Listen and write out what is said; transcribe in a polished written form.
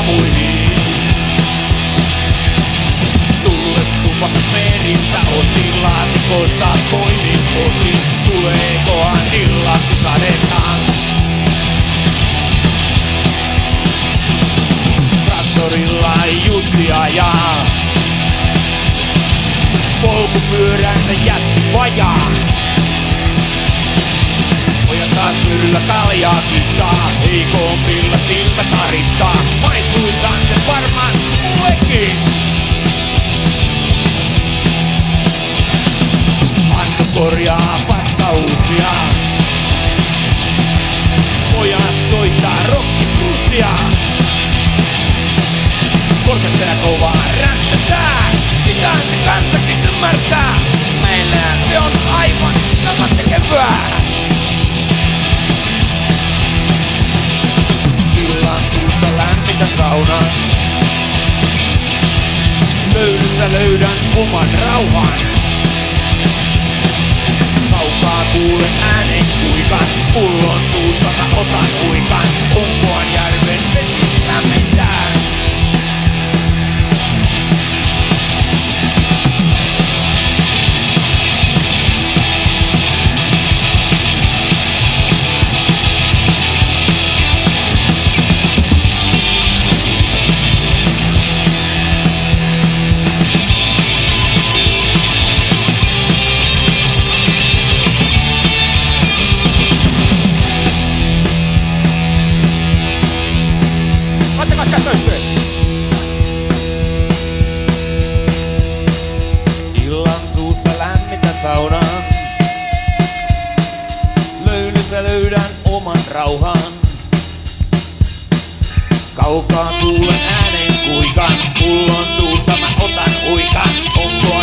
muihin. Tulles tupakat meristä otin, laatikoista poimin otin. Tuleekohan illaksi sadettaan? Traktorilla Jussi ajaa. Polkupyöränsä jätti vajaa. Pojat taas myrryllä kaljaa kittaa. Heikompilla silmä tarittaa. Maistuissaan se varmaan mullekin. Anto korjaa paskauksia. Pojat soittaa rockibluesia. Korkeampia kovaa rättätää. Sitä se kansakin ymmärtää. Meillä se on aivan sama tekevää. Illan suussa lämmintä saunaa. Löydyssä löydän oman rauhan. Kaukaa kuulen äänen kuikan. Pullon suusta mä otan kuikan. Onkohan järven vesi lämmentää? Illan suussa lämmintä saunaa. Löylyssä löydän oman rauhan. Kaukaa kuulen äänen kuikan. Pullon suusta mä otan huikan. Onko